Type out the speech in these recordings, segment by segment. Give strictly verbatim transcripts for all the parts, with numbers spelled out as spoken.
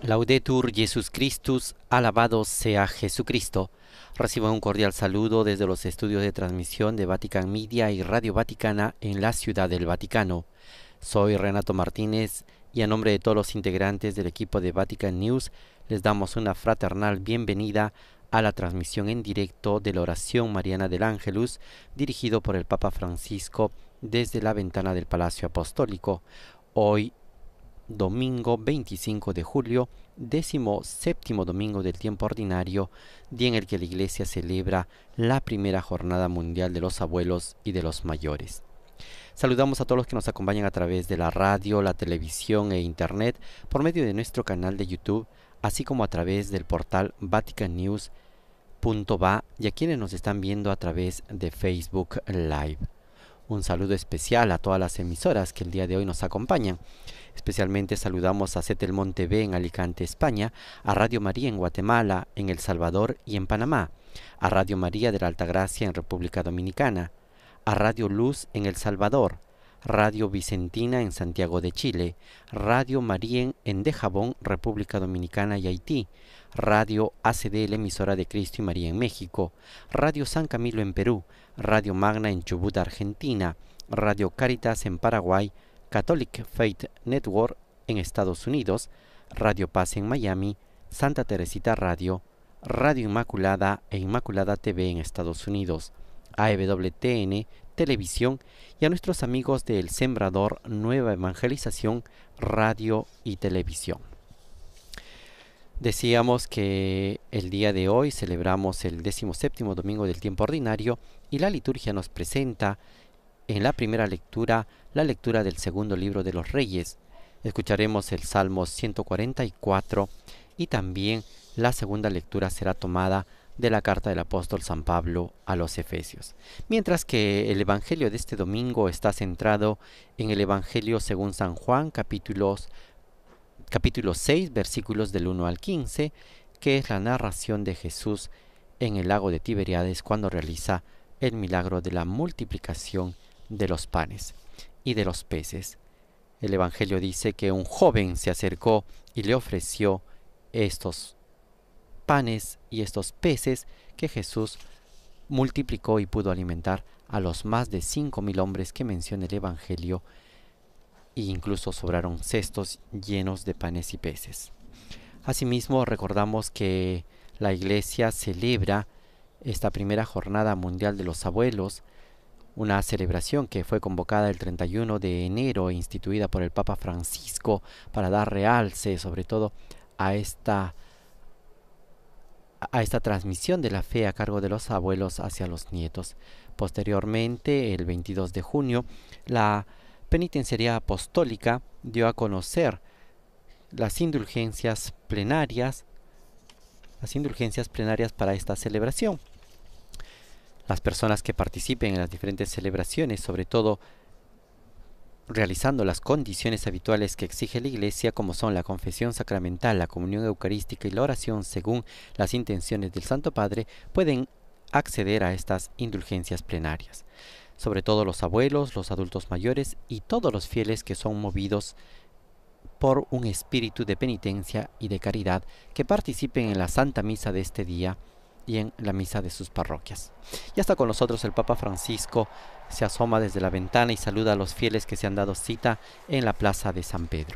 Laudetur Jesus Christus, alabado sea Jesucristo. Reciban un cordial saludo desde los estudios de transmisión de Vatican Media y Radio Vaticana en la Ciudad del Vaticano. Soy Renato Martínez y a nombre de todos los integrantes del equipo de Vatican News les damos una fraternal bienvenida a la transmisión en directo de la oración mariana del Ángelus dirigido por el Papa Francisco desde la ventana del Palacio Apostólico. Hoy domingo veinticinco de julio, décimo séptimo domingo del tiempo ordinario, día en el que la Iglesia celebra la primera jornada mundial de los abuelos y de los mayores. Saludamos a todos los que nos acompañan a través de la radio, la televisión e internet por medio de nuestro canal de YouTube, así como a través del portal vatican news punto va y a quienes nos están viendo a través de Facebook Live. Un saludo especial a todas las emisoras que el día de hoy nos acompañan. Especialmente saludamos a Setelmont T V en Alicante, España, a Radio María en Guatemala, en El Salvador y en Panamá, a Radio María de la Altagracia en República Dominicana, a Radio Luz en El Salvador, Radio Vicentina en Santiago de Chile, Radio Marien en Dajabón, República Dominicana y Haití, Radio A C D, la emisora de Cristo y María en México, Radio San Camilo en Perú, Radio Magna en Chubut, Argentina, Radio Caritas en Paraguay, Catholic Faith Network en Estados Unidos, Radio Paz en Miami, Santa Teresita Radio, Radio Inmaculada e Inmaculada T V en Estados Unidos, A E W T N Televisión y a nuestros amigos de El Sembrador Nueva Evangelización Radio y Televisión. Decíamos que el día de hoy celebramos el décimo séptimo domingo del tiempo ordinario y la liturgia nos presenta en la primera lectura la lectura del segundo libro de los Reyes. Escucharemos el Salmo ciento cuarenta y cuatro y también la segunda lectura será tomada de la carta del apóstol San Pablo a los Efesios. Mientras que el Evangelio de este domingo está centrado en el Evangelio según San Juan, capítulos, capítulo seis, versículos del uno al quince, que es la narración de Jesús en el lago de Tiberíades cuando realiza el milagro de la multiplicación de los panes y de los peces. El Evangelio dice que un joven se acercó y le ofreció estos panes y estos peces que Jesús multiplicó y pudo alimentar a los más de cinco mil hombres que menciona el Evangelio, e incluso sobraron cestos llenos de panes y peces. Asimismo, recordamos que la Iglesia celebra esta primera jornada mundial de los abuelos, una celebración que fue convocada el treinta y uno de enero e instituida por el Papa Francisco para dar realce sobre todo a esta, a esta transmisión de la fe a cargo de los abuelos hacia los nietos. Posteriormente, el veintidós de junio, la Penitenciaría Apostólica dio a conocer las indulgencias plenarias, las indulgencias plenarias para esta celebración. Las personas que participen en las diferentes celebraciones, sobre todo realizando las condiciones habituales que exige la Iglesia, como son la confesión sacramental, la comunión eucarística y la oración según las intenciones del Santo Padre, pueden acceder a estas indulgencias plenarias. Sobre todo los abuelos, los adultos mayores y todos los fieles que son movidos por un espíritu de penitencia y de caridad que participen en la Santa Misa de este día y en la misa de sus parroquias. Ya está con nosotros el Papa Francisco, se asoma desde la ventana y saluda a los fieles que se han dado cita en la plaza de San Pedro.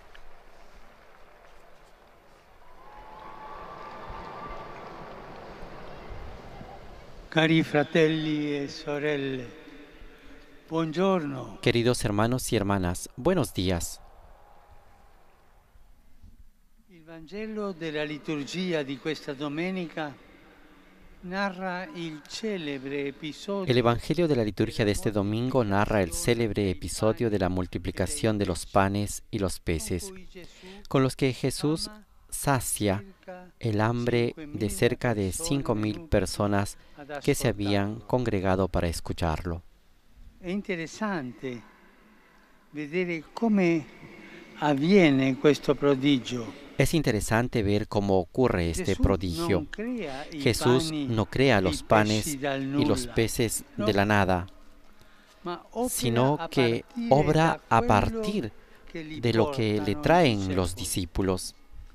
Cari fratelli e sorelle, buongiorno. Queridos hermanos y hermanas, buenos días. Il Vangelo della liturgia di questa domenica narra il celebre episodio. El Evangelio de la liturgia de este domingo narra el célebre episodio de la multiplicación de los panes y los peces, con los que Jesús sacia el hambre de cerca de cinco mil personas que se habían congregado para escucharlo. È interessante vedere come avviene questo prodigio. Es interesante ver cómo ocurre este prodigio. Jesús no crea los panes y los peces de la nada, sino que obra a partir de lo que le traen los discípulos.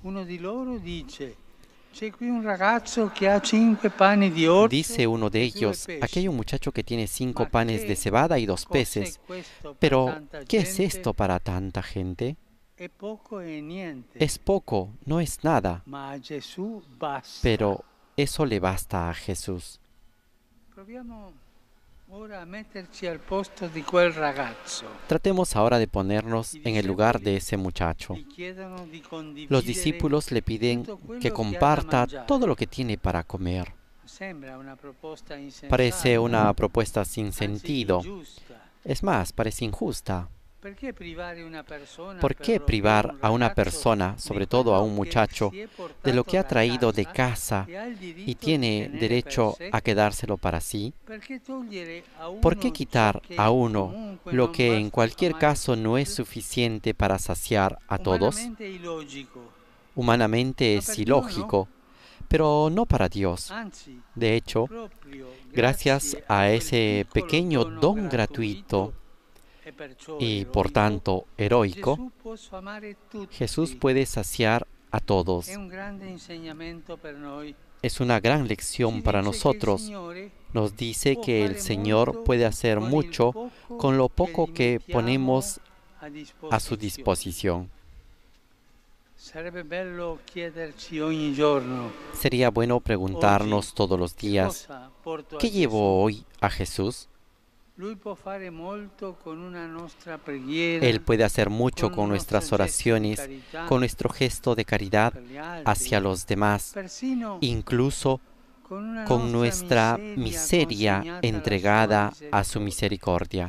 Uno di loro dice: "C'è qui un ragazzo che ha cinque pani di orzo Dice uno de e due ellos, aquí hay un pesci. muchacho que tiene cinco Ma panes de che cebada y dos cos'è peces. questo per Pero, tanta ¿qué es gente? esto para tanta gente? È poco e niente, Es poco, no es nada, ma a Gesù basta." pero eso le basta a Jesús. Proviamo ora a metterci al posto di quel ragazzo. Tratemos ahora de ponernos I en el lugar de discepoli ese muchacho. gli chiedono di Los condividere discípulos le piden tutto que quello che ha da comparta mangiare. todo lo que tiene para comer. Sembra una proposta Parece insensata, una propuesta sin anzi sentido. ingiusta. Es más, parece injusta. Perché privare una persona, ¿Por per qué lo più privar un a una ragazzo, persona, di sobre todo a quello un che muchacho, si è de lo portato que ha da traído de casa casa e ha il y diritto di tiene tenere per derecho sé? a quedárselo para sí? Perché togliere a ¿Por qué uno ciò quitar che a uno comunque lo non que en basta a cualquier mai a caso no es tutti? suficiente para saciar a todos? Umanamente è illogico, Humanamente ma es per Dio no. ilógico, pero no para Dios. Anzi, De hecho, proprio gracias grazie a a quel ese piccolo pequeño dono don gratuito gratuito e perciò y por eroico, tanto heroico, Gesù può amare Jesús tutti. puede saciar a È todos. un grande insegnamento per noi. Es una gran Ci lección para dice che il nosotros. Signore Nos dice può que el fare Señor molto puede hacer con il mucho poco con lo che poco gli que mettiamo ponemos a a su disposizione. disposición. Sarebbe bello chiederci ogni giorno: Sería bueno oggi preguntarnos todos los che días, cosa porto a ¿qué Gesù? llevo hoy a Jesús? Lui può fare molto con una nostra preghiera, Él puede hacer mucho con con un nostro nuestras gesto di oraciones, carità con nuestro gesto de caridad per gli altri, hacia los demás, persino incluso con una con nostra nuestra miseria miseria consegnata alla sua entregada a su misericordia. misericordia.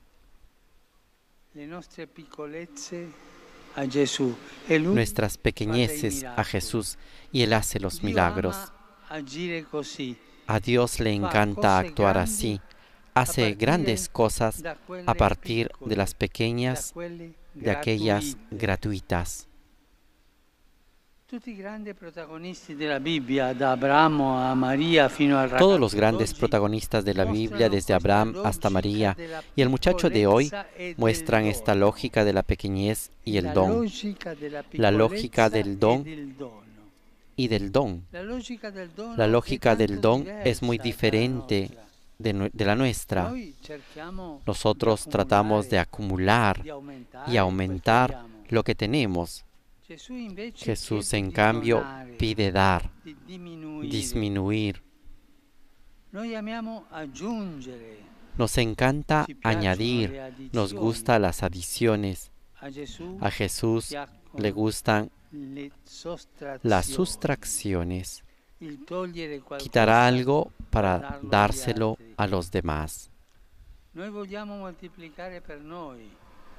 Le nostre piccolezze a Gesù e Lui Nuestras fa dei pequeñeces a miracoli. Jesús y Él hace los Dio milagros. ama agire così, A Dios le fa encanta cose actuar grandi así. a Hace partire grandes cosas da a quelle partir de piccole, las da pequeñas, quelle de aquellas gratuite. gratuitas. Tutti i grandi protagonisti della Bibbia, da Abramo a Maria fino al Todos los ragazzo grandes d'oggi, protagonistas de la Biblia, mostrano desde questa Abraham hasta logica María della y el muchacho de hoy, piccolezza e del muestran esta dono. lógica de la pequeñez y el La don, logica della la lógica piccolezza del e don del dono. y del don. La logica del dono La lógica è tanto del don es muy diversa dalla diferente nostra. de, nue- de la nuestra. Noi cerchiamo Nosotros di tratamos de accumulare, acumular di aumentare y quel che aumentar abbiamo. lo que tenemos. Gesù invece Jesús, chiede en di cambio, donare, pide dar, di diminuire. disminuir. Noi amiamo aggiungere. Nos encanta Ci piacciono le añadir, nos addizioni. gustan las adiciones. A Gesù A Jesús piacciono le gustan le sostrazioni. las sustracciones. Il togliere qualcosa Quitar algo per para darlo agli dárselo altri. a los demás. Noi vogliamo moltiplicare per noi.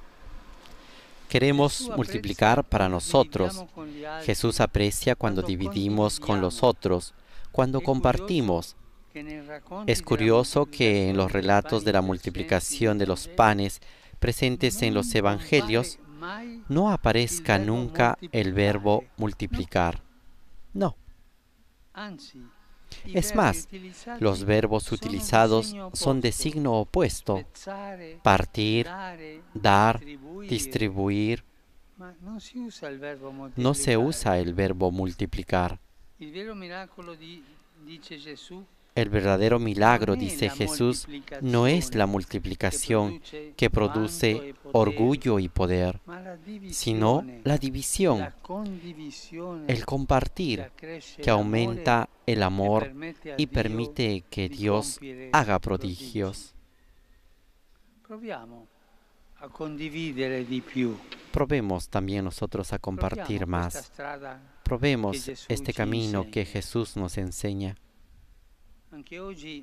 Queremos Gesù multiplicar apprezza para quando nosotros. dividiamo con gli altri. Jesús aprecia cuando Cuando dividimos con los condividiamo. otros, cuando È compartimos. curioso che nei racconti Es della curioso que en los moltiplicazione dei relatos de la pani multiplicación de los presenti panes presentes en los non evangelios compare mai no aparezca il verbo nunca el verbo multiplicare. multiplicar. No. Anzi, i Es verbi más, utilizzati los verbos sono di utilizados segno son de opposto. signo opuesto. Spezzare, Partir, dare, dar, distribuire. distribuir. Ma non si usa il verbo No se moltiplicare. usa el verbo multiplicar. Il vero miracolo di, dice Gesù, El verdadero milagro, non è dice la Jesús, no es la multiplicación que produce vanto e potere, orgullo y poder, ma la sino divisione, la la división, condivisione el che compartir, accresce que l'amore aumenta el e amor permette a y Dio permite que di Dios compiere haga prodigi. prodigios. Proviamo a condividere di più. Probemos también nosotros a compartir Proviamo questa más. strada Probemos que Jesús este ci camino insegna. que Jesús nos enseña. Anche oggi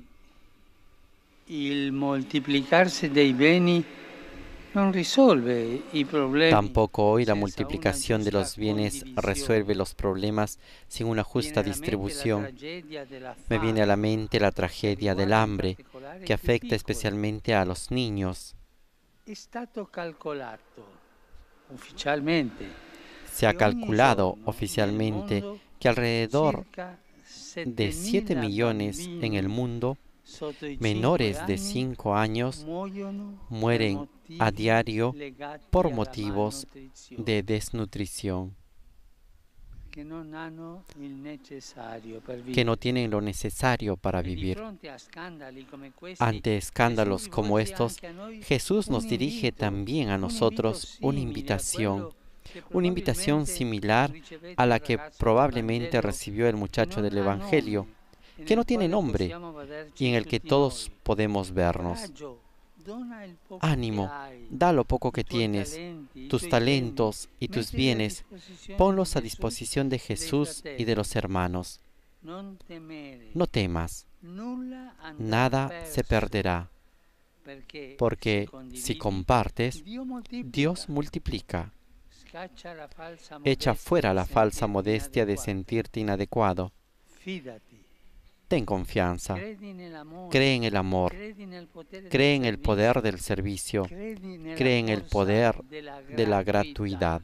il moltiplicarsi dei beni non risolve i problemi. Tampoco hoy la senza multiplicación una de los giusta bienes condivisione. resuelve los problemas sin una justa Viene alla mente la distribución. tragedia della Me viene a la fame, mente la che tragedia del riguarda in hambre particolare i que più afecta piccoli. especialmente a los niños. È stato calcolato ufficialmente Se ha che ogni calculado giorno oficialmente nel mondo que alrededor circa de siete settemila millones en bambini el mundo, sotto i menores cinque de anni cinco años, muoiono per mueren motivi a diario legati por alla motivos malnutrizione. de desnutrición. que no tienen lo necesario para vivir. Ante escándalos como estos, Jesús nos dirige también a nosotros una invitación, una invitación similar a la que probablemente recibió el muchacho del Evangelio, que no tiene nombre y en el que todos podemos vernos. Ánimo, da lo poco que tienes, tus talentos y tus bienes, ponlos a disposición de Jesús y de los hermanos. No temas, nada se perderá, porque si compartes, Dios multiplica. Echa fuera la falsa modestia de sentirte inadecuado. Ten confianza, cree en el amor, cree en el poder del servicio, cree en el poder de la gratuidad.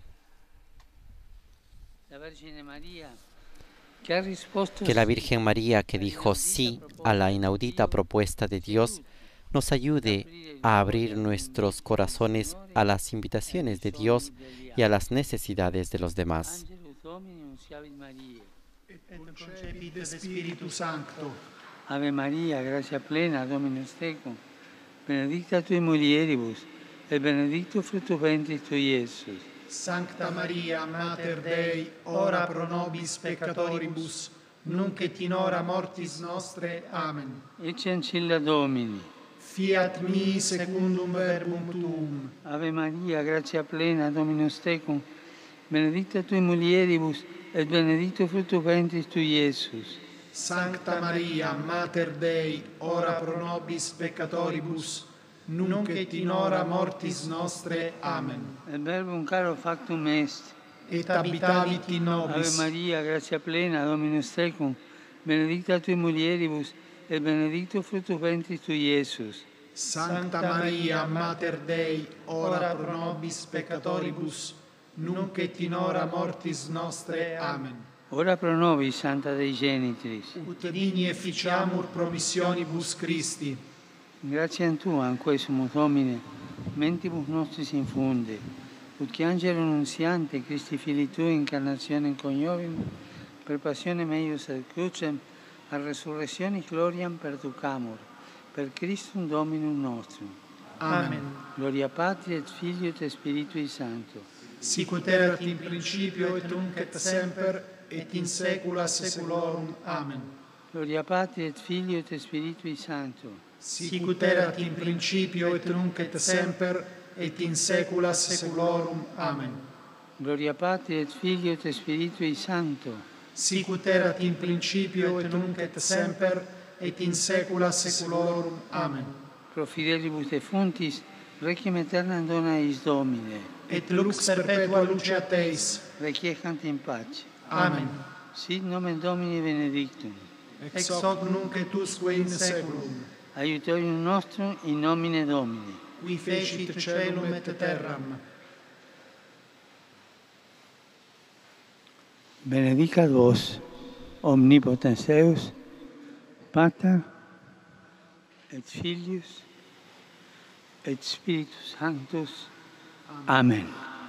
Que la Virgen María, que dijo sí a la inaudita propuesta de Dios, nos ayude a abrir nuestros corazones a las invitaciones de Dios y a las necesidades de los demás. Et concepit Spiritus Sancto. Ave Maria, gratia plena, Dominus tecum, benedicta tui mulieribus, et benedictus fructus ventris tui, Iesus. Sancta Maria, Mater Dei, ora pro nobis peccatoribus, nunc et in hora mortis nostre. Amen. Ecce ancilla Domini. Fiat mi secundum verbum tuum. Ave Maria, gratia plena, Dominus tecum, benedicta tui mulieribus, et benedictus fructus ventris tui, Iesus. Sancta Maria, Mater Dei, ora pro nobis peccatoribus, nunc et in hora mortis nostre. Amen. Et verbum caro factum est. Et habitavit in nobis. Ave Maria, gratia plena, Dominus tecum, benedicta tui mulieribus, et benedictus fructus ventris tui, Iesus. Sancta Maria, Mater Dei, ora pro nobis peccatoribus, nunc et in hora mortis nostre. Amen. Ora pro nobis, Santa Dei Genitris. Ut digni efficiamur promissionibus Christi. Gratiam Tuam, quae sumus Domine, mentibus nostris infunde, ut che angelo nunziante, Christi Filii Tui, incarnationem coniovim, per passionem eius ad crucem, a resurrectionis gloriam perducamur, per Christum Dominum nostrum. Amen. Gloria Patri et Filio et Spiritui Sancto. Sicut erat in principio et nunc et semper et in saecula saeculorum. Amen. Gloria Patri et Filio et Spiritui Sancto. Sicut erat in principio et nunc et semper et in saecula saeculorum. Amen. Gloria Patri et Filio et Spiritui Sancto. Sicut erat in principio et nunc et semper et in saecula saeculorum. Amen. Pro fidelibus defuntis, requiem aeternam dona eis Domine. Et lux perpetua luceat eis. Requiescant in pace. Amen. Sit nomen Domini benedictum. Ex hoc nunc et usque in saeculum. Aiutorium nostrum in nomine Domini. Qui fecit caelum et terram. Benedicat vos, omnipotens Deus, Pater, et Filius, et Spiritus Sanctus. Amen.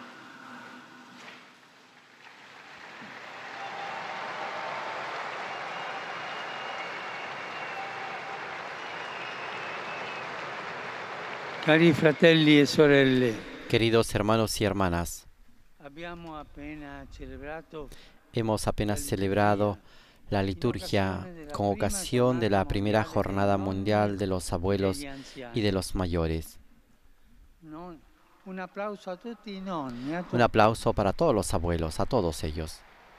Cari fratelli e sorelle, Queridos hermanos y hermanas, abbiamo appena celebrato hemos apenas celebrado la liturgia con ocasión de la primera jornada mundial de los abuelos y de los mayores. Un aplauso a tutti i nonni. a tutti. Un aplauso para todos los abuelos, a todos ellos.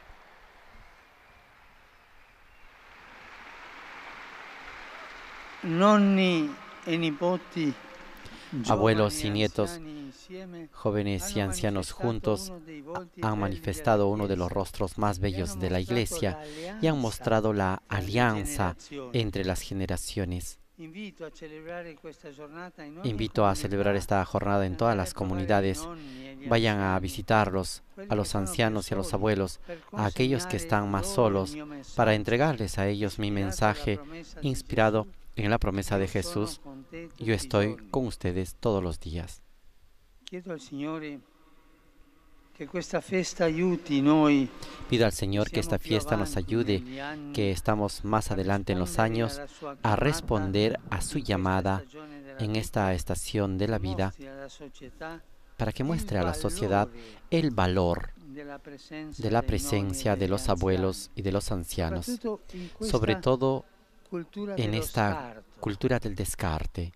Nonni e nipoti, Abuelos y giovani e nietos, anziani insieme, jóvenes y hanno ancianos manifestato juntos, uno dei volti han belli manifestado della uno de los Chiesa. rostros más bellos de la Iglesia y y han mostrado la alianza entre las generaciones. Invito a celebrare questa giornata in ogni Invito a comunità. celebrar esta jornada en todas las comunidades. Vayan a visitarlos, a los ancianos y a los abuelos, a aquellos que están más solos, para entregarles a ellos mi mensaje inspirado en la promesa de Jesús. Yo estoy con ustedes todos los días. Chiedo al Signore che questa festa aiuti noi Pido al Señor que esta fiesta nos ayude, que estamos más adelante en los años, a responder a su llamada en esta estación de la vida, para que muestre a la sociedad el valor de la presencia de los abuelos y de los ancianos, sobre todo en esta cultura del descarte.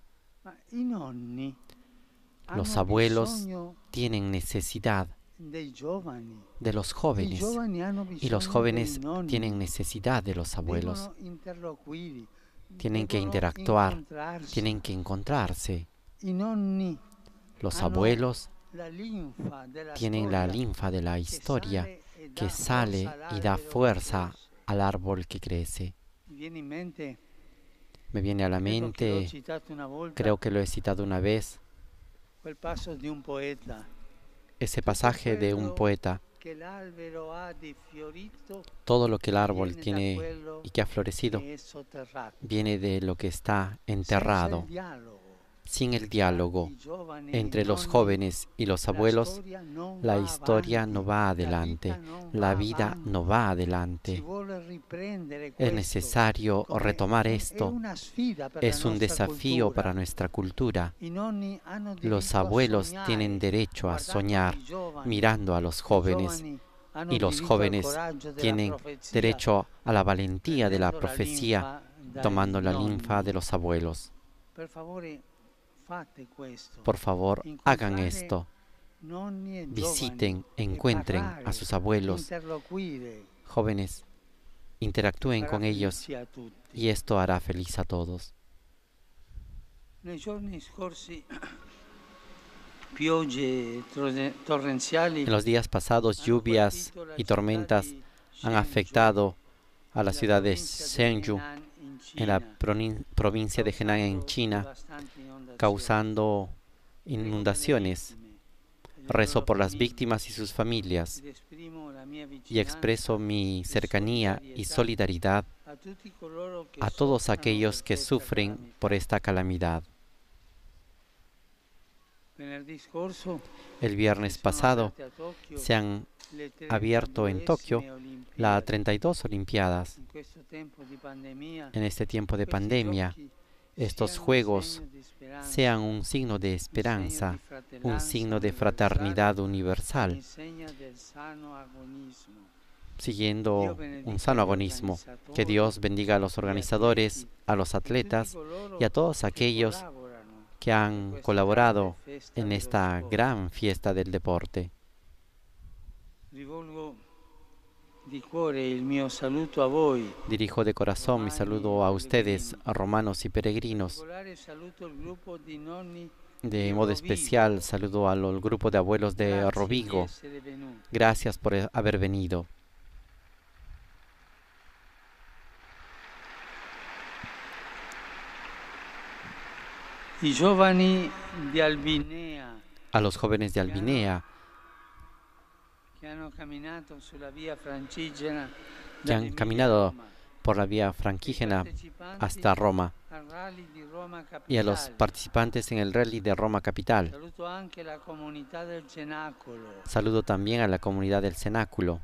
Los abuelos tienen necesidad de los jóvenes y los jóvenes tienen necesidad de los abuelos. Tienen que interactuar, tienen que encontrarse. Los abuelos tienen la linfa de la historia que sale y da fuerza al árbol que crece. Me viene a la mente, creo que lo he citado una vez, ese pasaje de un poeta: todo lo que el árbol tiene y que ha florecido viene de lo que está enterrado. Sin el diálogo entre los jóvenes y los abuelos, la historia no va adelante, la vida no va adelante. Es necesario retomar esto. Es un desafío para nuestra cultura. Los abuelos tienen derecho a soñar mirando a los jóvenes, y los jóvenes tienen derecho a la valentía de la profecía tomando la linfa de los abuelos. Por favor, hagan esto. Visiten, encuentren a sus abuelos. Jóvenes, interactúen con ellos y esto hará feliz a todos. En los días pasados, lluvias y tormentas han afectado a la ciudad de Shenzhou, en la provincia de Henan, en China, causando inundaciones. Rezo por las víctimas y sus familias y expreso mi cercanía y solidaridad a todos aquellos que sufren por esta calamidad. El viernes pasado se han abierto en Tokio las treinta y dos Olimpiadas. En este tiempo de pandemia, estos Juegos sean un signo de esperanza, un signo de fraternidad universal, siguiendo un sano agonismo. Que Dios bendiga a los organizadores, a los atletas y a todos aquellos que han colaborado en esta gran fiesta del deporte. Dirijo de corazón mi saludo a ustedes, a romanos y peregrinos. De modo especial, saludo al grupo de abuelos de Rovigo. Gracias por haber venido. A los jóvenes de Albinea, que han caminado por la vía franquígena hasta Roma, y a los participantes en el rally de Roma capital. Saludo también a la comunidad del cenáculo.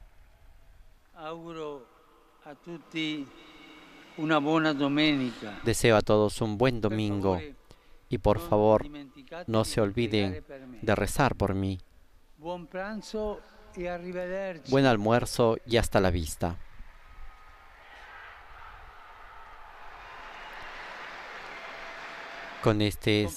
Deseo a todos un buen domingo y por favor no se olviden de rezar por mí. Buen almuerzo y hasta la vista. Con este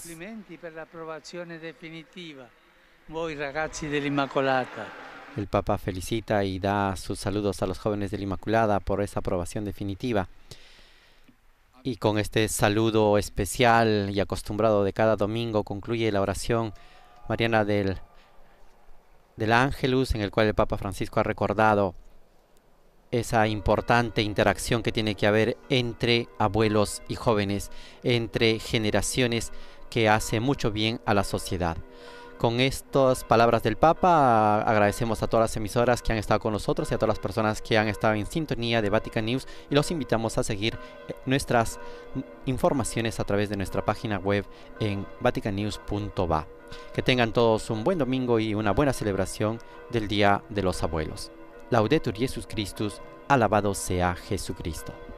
el Papa felicita y da sus saludos a los jóvenes de la Inmaculada por esa aprobación definitiva. Y con este saludo especial y acostumbrado de cada domingo concluye la oración mariana del, del Ángelus, en el cual el Papa Francisco ha recordado esa importante interacción que tiene que haber entre abuelos y jóvenes, entre generaciones, que hace mucho bien a la sociedad. Con estas palabras del Papa, agradecemos a todas las emisoras que han estado con nosotros y a todas las personas que han estado en sintonía de Vatican News y los invitamos a seguir nuestras informaciones a través de nuestra página web en vatican news punto va. Que tengan todos un buen domingo y una buena celebración del Día de los Abuelos. Laudetur Jesus Christus, alabado sea Jesucristo.